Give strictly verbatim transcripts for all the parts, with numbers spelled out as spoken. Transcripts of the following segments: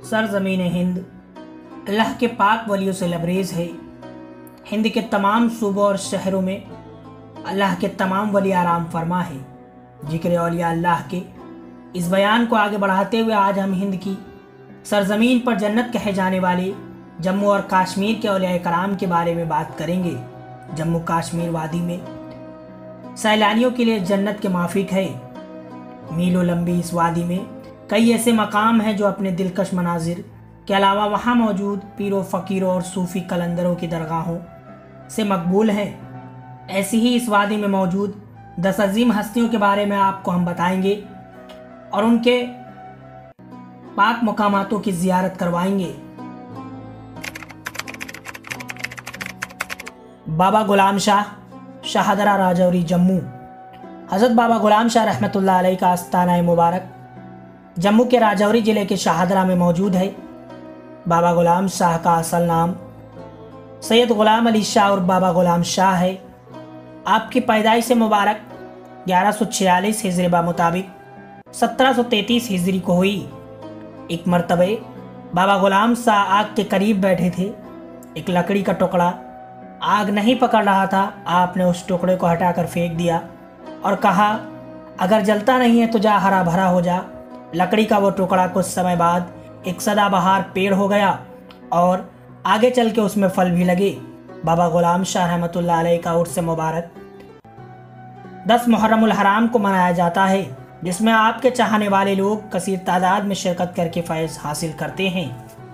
सरजमीन हिंद अल्लाह के पाक वलियों से लबरेज है। हिंद के तमाम सूबों और शहरों में अल्लाह के तमाम वली आराम फरमा है। जिक्र औलिया अल्लाह के इस बयान को आगे बढ़ाते हुए आज हम हिंद की सरजमीन पर जन्नत कहे जाने वाले जम्मू और कश्मीर के औलिया कराम के बारे में बात करेंगे। जम्मू कश्मीर वादी में सैलानियों के लिए जन्नत के माफिक है। मीलों लंबी इस वादी में कई ऐसे मकाम हैं जो अपने दिलकश मनाजिर के अलावा वहाँ मौजूद पीरों फ़कीरों और सूफ़ी कलंदरों की दरगाहों से मकबूल हैं। ऐसी ही इस वादी में मौजूद दस अजीम हस्तियों के बारे में आपको हम बताएंगे और उनके पाक मकामातों की ज़ियारत करवाएंगे। बाबा गुलाम शाह शाहदरा राजौरी जम्मू। हज़रत बाबा गुलाम शाह रहमतुल्लाह अलैह का आस्ताना मुबारक जम्मू के राजौरी ज़िले के शाहदरा में मौजूद है। बाबा गुलाम शाह का असल नाम सैयद गुलाम अली शाह और बाबा गुलाम शाह है। आपकी पैदाइश मुबारक ग्यारह सौ छियालीस हिजरी बा मुताबिक सत्रह सौ तैंतीस हिजरी को हुई। एक मरतबे बाबा गुलाम शाह आग के करीब बैठे थे। एक लकड़ी का टुकड़ा आग नहीं पकड़ रहा था। आपने उस टुकड़े को हटाकर फेंक दिया और कहा, अगर जलता नहीं है तो जा हरा भरा हो जा। लकड़ी का वो टुकड़ा कुछ समय बाद एक सदाबहार पेड़ हो गया और आगे चल के उसमें फल भी लगे। बाबा गुलाम शाह रहमतुल्लाह अलैह का उर्स मुबारक दस मुहर्रमुल हराम को मनाया जाता है, जिसमें आपके चाहने वाले लोग कसीर तादाद में शिरकत करके फैज़ हासिल करते हैं।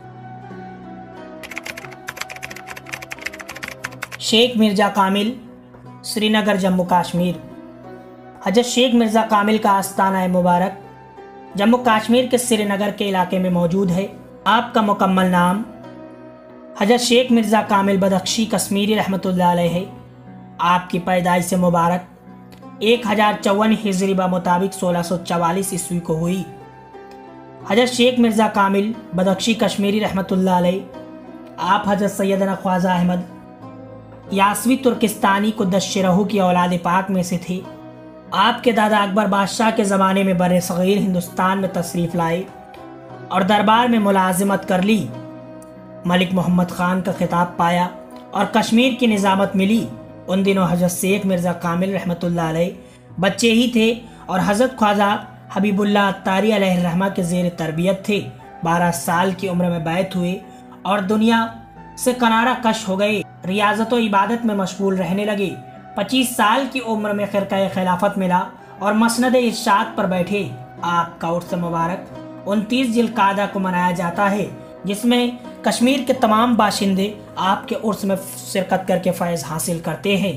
शेख मिर्ज़ा कामिल श्रीनगर जम्मू कश्मीर। हज़रत शेख मिर्ज़ा कामिल का आस्ताना मुबारक जम्मू कश्मीर के श्रीनगर के इलाके में मौजूद है। आपका मुकम्मल नाम हज़रत शेख मिर्ज़ा कामिल बदख्शी कश्मीरी रहमतुल्लाह अलैह है। आपकी पैदाइश से मुबारक एक हज़ार चौवन हिजरी बा मुताबिक सोलह सौ चवालीस ईस्वी को हुई। हज़रत शेख मिर्ज़ा कामिल बदख्शी कश्मीरी रहमतुल्लाह अलैह आप हज़रत सैयदना ख्वाजा अहमद यासवी तुर्किस्तानी को दशरहू की औलाद पाक में से थे। आपके दादा अकबर बादशाह के ज़माने में बरे सग़ीर हिंदुस्तान में तशरीफ़ लाए और दरबार में मुलाजिमत कर ली। मलिक मोहम्मद ख़ान का खिताब पाया और कश्मीर की निज़ामत मिली। उन दिनों हज़रत शेख मिर्ज़ा कामिल रहमतुल्लाह अलैह बच्चे ही थे और हज़रत ख्वाजा हबीबुल्लाह अत्तारी अलैहिर्रहमा के ज़ेर तरबियत थे। बारह साल की उम्र में बैत हुए और दुनिया से किनारा कश हो गए। रियाजत व इबादत में मशगूल रहने लगे। पच्चीस साल की उम्र में ख़िरक़ा खिलाफत मिला और मसनद इरशाद पर बैठे। आपका उर्स मुबारक उनतीस जिलकादा को मनाया जाता है, जिसमें कश्मीर के तमाम बाशिंदे आपके उर्स में शिरकत करके फैज़ हासिल करते हैं।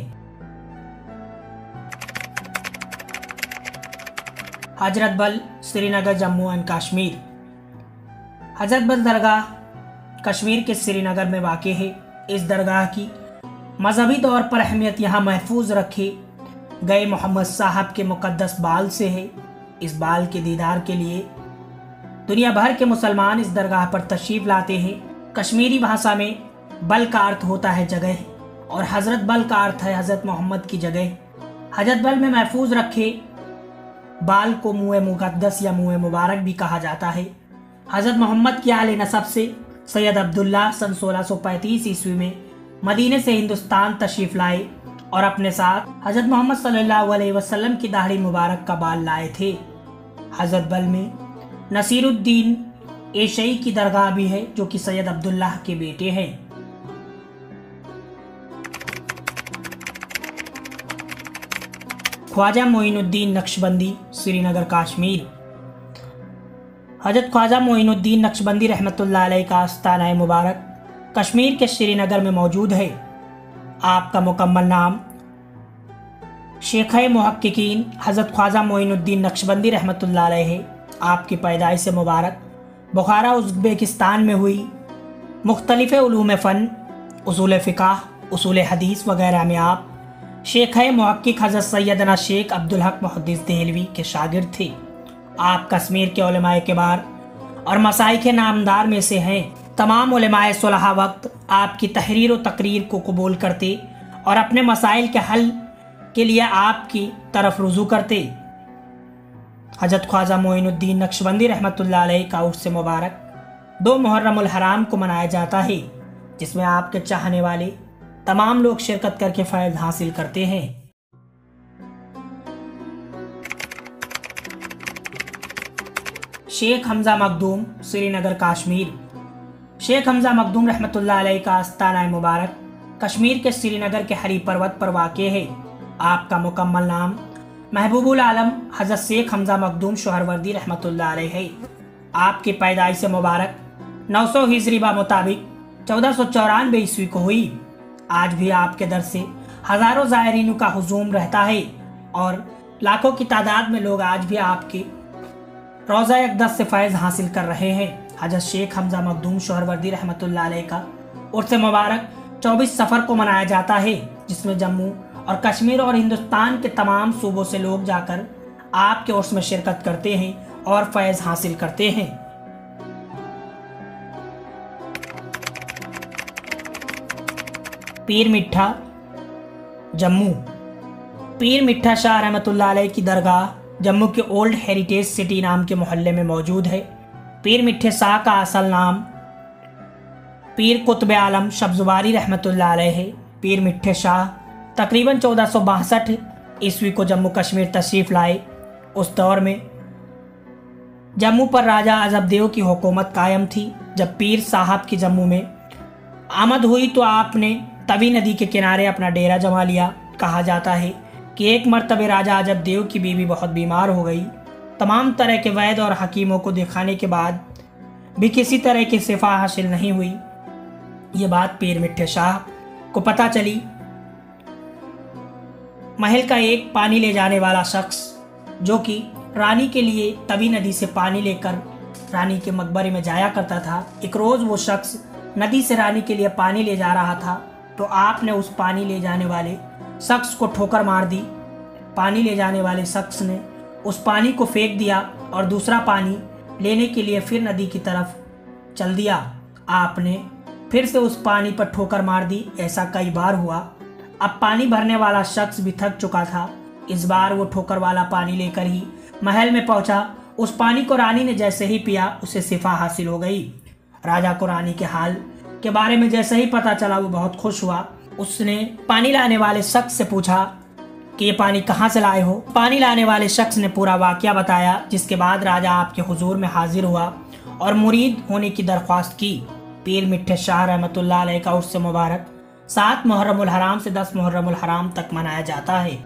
हजरत बल श्रीनगर जम्मू एंड कश्मीर। हजरत बल दरगाह कश्मीर के श्रीनगर में वाक़ है। इस दरगाह की मजहबी तौर पर अहमियत यहाँ महफूज रखे गए मोहम्मद साहब के मुकद्दस बाल से है। इस बाल के दीदार के लिए दुनिया भर के मुसलमान इस दरगाह पर तशरीफ़ लाते हैं। कश्मीरी भाषा में बल का अर्थ होता है जगह और हज़रत बल का अर्थ है हज़रत मोहम्मद की जगह। हज़रत बल में महफूज रखे बाल को मुँह मुक़द्दस या मुँह मुबारक भी कहा जाता है। हज़रत मोहम्मद की आले नसब से सैयद अब्दुल्ला सन सोलह सौ पैंतीस ईस्वी में मदीने से हिंदुस्तान तशरीफ़ लाए और अपने साथ हज़रत मोहम्मद सल्लल्लाहु अलैहि वसल्लम की दाढ़ी मुबारक का बाल लाए थे। हज़रत बल में नसीरुद्दीन एशई की दरगाह भी है, जो कि सैयद अब्दुल्लाह के बेटे हैं। ख्वाजा मोइनुद्दीन नक्शबंदी श्रीनगर कश्मीर। हज़रत ख्वाजा मोइनुद्दीन नक्शबंदी रहमतुल्लाह अलैह का आस्ताना मुबारक कश्मीर के श्रीनगर में मौजूद है। आपका मुकम्मल नाम शेख मुहक्किकीन हज़रत ख्वाजा मोइनुद्दीन नक्शबंदी रहमतुल्लाह अलैह है। आपकी पैदाइश से मुबारक बुखारा उज़्बेकिस्तान में हुई। मुख्तलिफ़ उलूम फ़न उसूल फ़िक़ह उसूल हदीस वगैरह में आप शेख मुहक्किक हज़रत सैयदना शेख अब्दुल हक मुहद्दिस देहलवी के शागिर्द थे। आप कश्मीर के उलमाए किबार और मसाइख नामदार में से हैं। तमाम उलमाए सुलहा वक्त आपकी तहरीर व तकरीर को कबूल करते और अपने मसाइल के हल के लिए आपकी तरफ रुजू करते। हज़रत ख्वाजा मोइनुद्दीन नक्शबंदी रहमतुल्लाह अलैह का उर्स मुबारक दो मुहर्रम उल हराम को मनाया जाता है, जिसमें आपके चाहने वाले तमाम लोग शिरकत करके फैज़ हासिल करते हैं। शेख हमजा मखदूम, श्रीनगर कश्मीर। शेख हमजा मखदूम रहमतुल्लाह अलैह का आस्ताना मुबारक कश्मीर के श्रीनगर के हरी पर्वत पर वाक़े है। आपका मुकम्मल नाम महबूबुल आलम हज़रत शेख हमजा मखदूम शोहरवर्दी रहमतुल्लाह अलैह है। आपकी पैदाइश मुबारक नौ सौ हिजरी बा मुताबिक चौदह सौ चौरानवे ईस्वी को हुई। आज भी आपके दर से हज़ारों ज़ायरीनों का हुजूम रहता है और लाखों की तादाद में लोग आज भी आपके रोज़ा अक़दस से फैज़ हासिल कर रहे हैं। हज़रत शेख हमजा मखदूम शोहरवर्दी रहमतुल्लाह अलैह का उर्स मुबारक चौबीस सफ़र को मनाया जाता है, जिसमें जम्मू और कश्मीर और हिंदुस्तान के तमाम सूबों से लोग जाकर आपके उर्स में शिरकत करते हैं और फैज़ हासिल करते हैं। पीर मिठा, जम्मू। पीर मिठा शाह रहमतुल्लाह अलैह की दरगाह जम्मू के ओल्ड हेरिटेज सिटी नाम के मोहल्ले में मौजूद है। पीर मिठे शाह का असल नाम पीर कुतुब आलम शब्जुबारी रहमतुल्लाह अलैह है। पीर मिठे शाह तकरीबन चौदह सौ बासठ ईस्वी को जम्मू कश्मीर तशरीफ़ लाए। उस दौर में जम्मू पर राजा अजबदेव की हुकूमत कायम थी। जब पीर साहब की जम्मू में आमद हुई तो आपने तवी नदी के किनारे अपना डेरा जमा लिया। कहा जाता है कि एक मरतबे राजा अजबदेव की बीवी बहुत बीमार हो गई। तमाम तरह के वैद्य और हकीमों को दिखाने के बाद भी किसी तरह की शिफा हासिल नहीं हुई। ये बात पीर मिठे शाह को पता चली। महल का एक पानी ले जाने वाला शख्स जो कि रानी के लिए तवी नदी से पानी लेकर रानी के मकबरे में जाया करता था, एक रोज़ वो शख्स नदी से रानी के लिए पानी ले जा रहा था तो आपने उस पानी ले जाने वाले शख्स को ठोकर मार दी। पानी ले जाने वाले शख्स ने उस पानी को फेंक दिया और दूसरा पानी लेने के लिए फिर नदी की तरफ चल दिया। आपने फिर से उस पानी पर ठोकर मार दी। ऐसा कई बार हुआ। अब पानी भरने वाला शख्स भी थक चुका था। इस बार वो ठोकर वाला पानी लेकर ही महल में पहुंचा। उस पानी को रानी ने जैसे ही पिया उसे शिफा हासिल हो गई। राजा को रानी के हाल के बारे में जैसे ही पता चला वो बहुत खुश हुआ। उसने पानी लाने वाले शख्स से पूछा कि ये पानी कहाँ से लाए हो। पानी लाने वाले शख्स ने पूरा वाकया बताया, जिसके बाद राजा आपके हुजूर में हाजिर हुआ और मुरीद होने की दरख्वास्त की। पीर मिठे शाह रहमतुल्लाह अलैह का उर्स मुबारक सात मुहर्रम उल हराम से दस मुहर्रम उल हराम तक मनाया जाता है।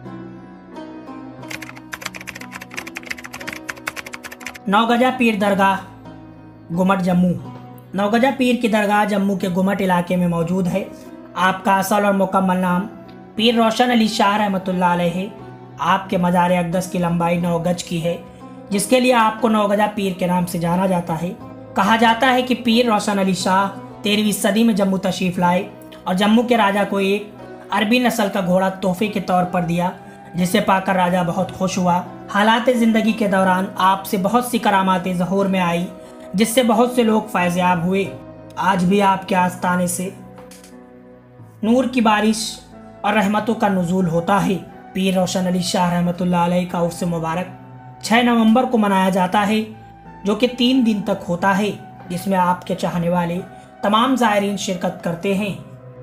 नौगजा पीर दरगाह, गुमट, जम्मू। नौगजा पीर की दरगाह जम्मू के गुमट इलाके में मौजूद है। आपका असल और मुकम्मल नाम पीर रोशन अली शाह रहमतुल्लाह अलैह है। आपके मज़ार अक़दस की लंबाई नौ गज की है, जिसके लिए आपको नौगजा पीर के नाम से जाना जाता है। कहा जाता है कि पीर रोशन अली शाह तेरहवीं सदी में जम्मू तशरीफ़ लाए और जम्मू के राजा को एक अरबी नस्ल का घोड़ा तोहफे के तौर पर दिया, जिसे पाकर राजा बहुत खुश हुआ। हालात ज़िंदगी के दौरान आपसे बहुत सी करामातें ज़हूर में आई, जिससे बहुत से लोग फैज़याब हुए। आज भी आपके आस्ताने से नूर की बारिश और रहमतों का नुज़ूल होता है। पीर रोशन अली शाह रहमतुल्लाह अलैह का उर्स मुबारक छह नवंबर को मनाया जाता है, जो कि तीन दिन तक होता है, जिसमें आपके चाहने वाले तमाम ज़ायरीन शिरकत करते हैं।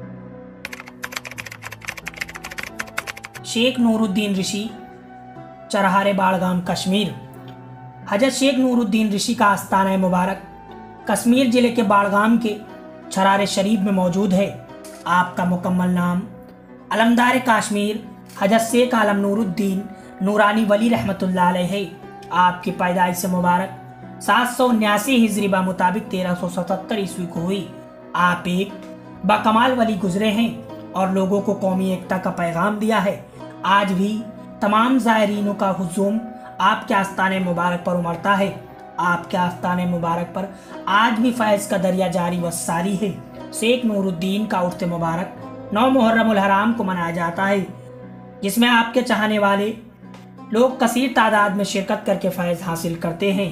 शेख नूरुद्दीन ऋषि, चरहारे बाड़गाम, कश्मीर। हजरत शेख नूरुद्दीन ऋषि का आस्ताना मुबारक कश्मीर जिले के बाड़गाम के चरहारे शरीफ में मौजूद है। आपका मुकम्मल नाम अलमदार कश्मीर हजरत शेख आलम नूरुद्दीन नूरानी वली रहमतुल्लाह अलैह है। आपकी पैदाइश से मुबारक सात सौ उन्यासी हिजरी बा मुताबिक तेरह सौ सतहत्तर ईस्वी को हुई। आप एक बाकमाल वली गुजरे हैं और लोगों को कौमी एकता का पैगाम दिया है। आज भी तमाम ज़ायरीनों का हुजूम आपके आस्ताने मुबारक पर उमड़ता है। आपके आस्ताने मुबारक पर आज भी फैज़ का दरिया जारी व सारी है। शेख नूरुद्दीन का उर्स मुबारक नौ मुहर्रम उल हराम को मनाया जाता है, जिसमें आपके चाहने वाले लोग कसीर तादाद में शिरकत करके फैज़ हासिल करते हैं।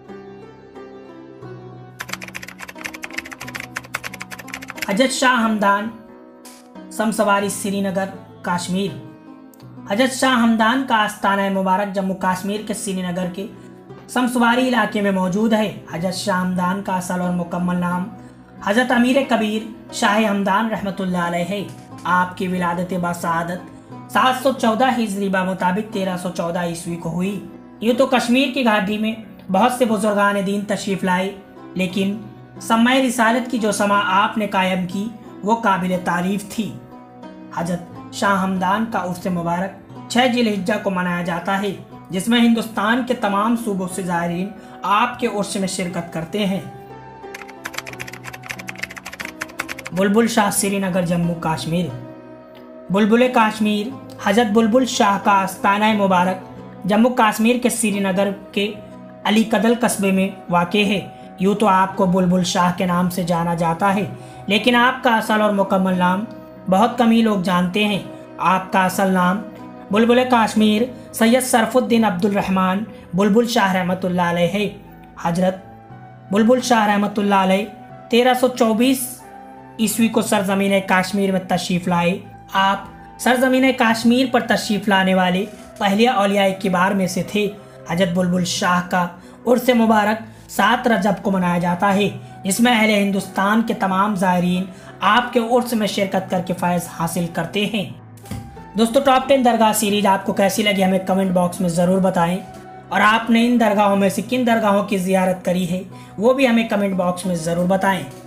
हजरत शाह हमदान शमसवारी, श्रीनगर, कश्मीर। हजरत शाह हमदान का आस्ताना मुबारक जम्मू कश्मीर के श्रीनगर के शमसवारी इलाके में मौजूद है। हजरत शाह हमदान का असल और मुकम्मल नाम हजरत अमीर कबीर शाह हमदान रहमतुल्लाह अलैह है। आपकी विलादत बासआदत सात सौ चौदह हिजरी बा मुताबिक तेरह सौ चौदह ईस्वी को हुई। यूँ तो कश्मीर की घाटी में बहुत से बुजुर्गान दीन तशरीफ लाए, लेकिन समय रिसालत की जो समा आपने कायम की वो काबिल तारीफ थी। हजरत शाह हमदान का उर्स मुबारक छह जिलहिज्जा को मनाया जाता है, जिसमें हिंदुस्तान के तमाम सूबों से ज़ायरीन आपके उर्स में शिरकत करते हैं। बुलबुल शाह श्रीनगर जम्मू कश्मीर। बुलबुल कश्मीर हजरत बुलबुल शाह का आस्ताना मुबारक जम्मू कश्मीर के श्रीनगर के अली कदल कस्बे में वाक़े है। यूँ तो आपको बुलबुल शाह के नाम से जाना जाता है, लेकिन आपका असल और मुकम्मल नाम बहुत कम ही लोग जानते हैं। आपका असल नाम बुलबुल कश्मीर सैयद सरफुद्दीन अब्दुल रहमान बुलबुल शाह रहमतुल्लाह अलैह है। हजरत बुलबुल शाह रहमतुल्लाह अलैह तेरह सौ चौबीस ईस्वी को सरजमीन कश्मीर में तशरीफ़ लाए। आप सरजमीन कश्मीर पर तशरीफ़ लाने वाले पहले औलिया किबार में से थे। हजरत बुलबुल शाह का उर्स मुबारक सात रजब को मनाया जाता है, जिसमें अहले हिंदुस्तान के तमाम ज़ायरीन आपके उर्स में शिरकत करके फ़ैज़ हासिल करते हैं। दोस्तों, टॉप टेन दरगाह सीरीज आपको कैसी लगी हमें कमेंट बॉक्स में ज़रूर बताएं, और आपने इन दरगाहों में से किन दरगाहों की ज़ियारत करी है वो भी हमें कमेंट बॉक्स में ज़रूर बताएं।